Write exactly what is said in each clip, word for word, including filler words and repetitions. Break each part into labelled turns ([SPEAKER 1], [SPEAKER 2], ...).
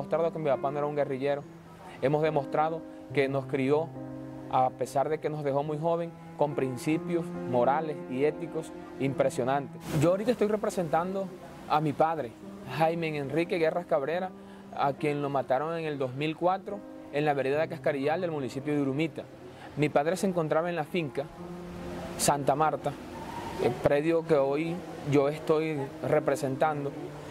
[SPEAKER 1] demostrado que mi papá no era un guerrillero. Hemos demostrado que nos crió, a pesar de que nos dejó muy joven, con principios morales y éticos impresionantes. Yo ahorita estoy representando a mi padre, Jaime Enrique Guerras Cabrera, a quien lo mataron en el dos mil cuatro en la vereda de Cascarillal del municipio de Urumita. Mi padre se encontraba en la finca Santa Marta, el predio que hoy yo estoy representando,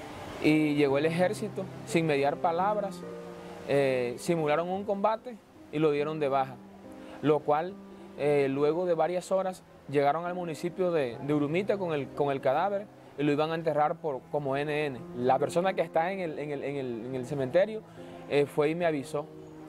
[SPEAKER 1] y llegó el ejército sin mediar palabras, eh, simularon un combate y lo dieron de baja, lo cual eh, luego de varias horas llegaron al municipio de, de Urumita con el, con el cadáver y lo iban a enterrar por, como ene ene. La persona que está en el, en el, en el, en el cementerio eh, fue y me avisó,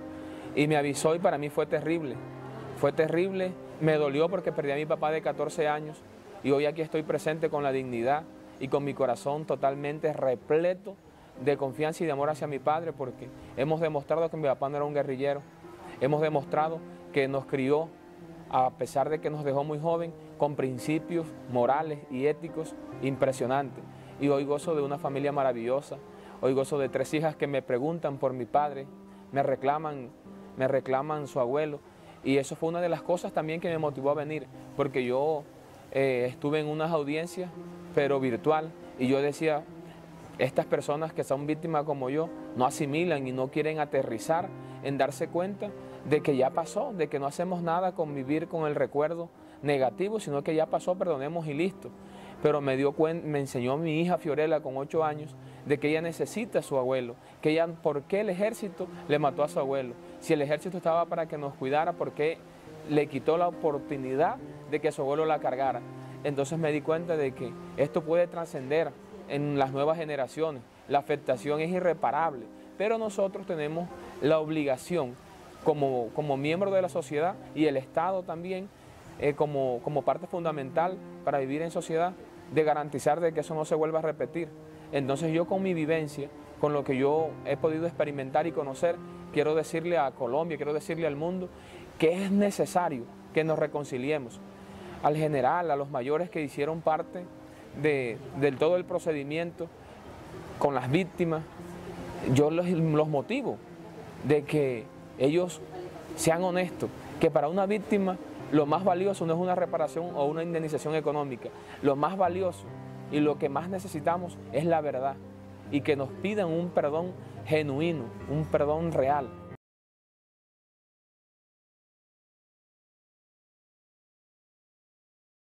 [SPEAKER 1] y me avisó y para mí fue terrible, fue terrible, me dolió porque perdí a mi papá de catorce años y hoy aquí estoy presente con la dignidad y con mi corazón totalmente repleto de confianza y de amor hacia mi padre, porque hemos demostrado que mi papá no era un guerrillero, hemos demostrado que nos crió, a pesar de que nos dejó muy joven, con principios morales y éticos impresionantes. Y hoy gozo de una familia maravillosa, hoy gozo de tres hijas que me preguntan por mi padre, me reclaman, me reclaman su abuelo, y eso fue una de las cosas también que me motivó a venir, porque yo eh, estuve en unas audiencias, pero virtual, y yo decía, estas personas que son víctimas como yo no asimilan y no quieren aterrizar en darse cuenta de que ya pasó, de que no hacemos nada con vivir con el recuerdo negativo, sino que ya pasó, perdonemos y listo. Pero me dio cuenta, me enseñó mi hija Fiorella con ocho años de que ella necesita a su abuelo, que ella, ¿por qué el ejército le mató a su abuelo? Si el ejército estaba para que nos cuidara, ¿por qué le quitó la oportunidad de que su abuelo la cargara? Entonces me di cuenta de que esto puede trascender en las nuevas generaciones, la afectación es irreparable, pero nosotros tenemos la obligación como, como miembros de la sociedad y el Estado también, eh, como, como parte fundamental para vivir en sociedad, de garantizar de que eso no se vuelva a repetir. Entonces yo con mi vivencia, con lo que yo he podido experimentar y conocer, quiero decirle a Colombia, quiero decirle al mundo que es necesario que nos reconciliemos. Al general, a los mayores que hicieron parte de, de todo el procedimiento con las víctimas, yo los, los motivo de que ellos sean honestos, que para una víctima lo más valioso no es una reparación o una indemnización económica, lo más valioso y lo que más necesitamos es la verdad, y que nos pidan un perdón genuino, un perdón real.